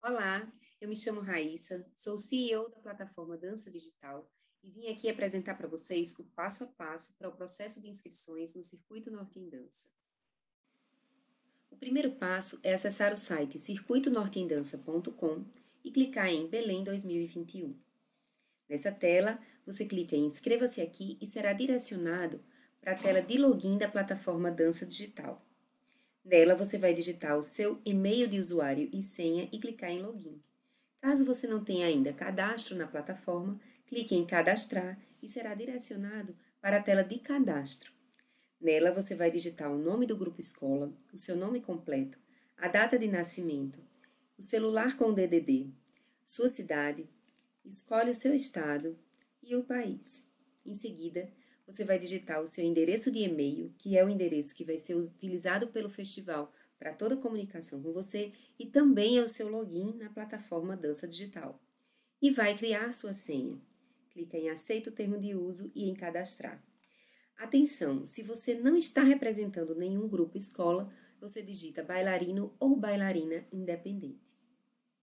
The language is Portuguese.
Olá, eu me chamo Raíssa, sou CEO da plataforma Dança Digital e vim aqui apresentar para vocês o passo a passo para o processo de inscrições no Circuito Norte em Dança. O primeiro passo é acessar o site circuitonorteemdança.com e clicar em Belém 2021. Nessa tela, você clica em Inscreva-se aqui e será direcionado para a tela de login da plataforma Dança Digital. Nela, você vai digitar o seu e-mail de usuário e senha e clicar em Login. Caso você não tenha ainda cadastro na plataforma, clique em Cadastrar e será direcionado para a tela de cadastro. Nela, você vai digitar o nome do grupo escola, o seu nome completo, a data de nascimento, o celular com o DDD, sua cidade, escolhe o seu estado e o país. Em seguida, você vai digitar o seu endereço de e-mail, que é o endereço que vai ser utilizado pelo festival para toda a comunicação com você e também é o seu login na plataforma Dança Digital. E vai criar a sua senha. Clica em Aceita o termo de uso e em Cadastrar. Atenção, se você não está representando nenhum grupo escola, você digita bailarino ou bailarina independente.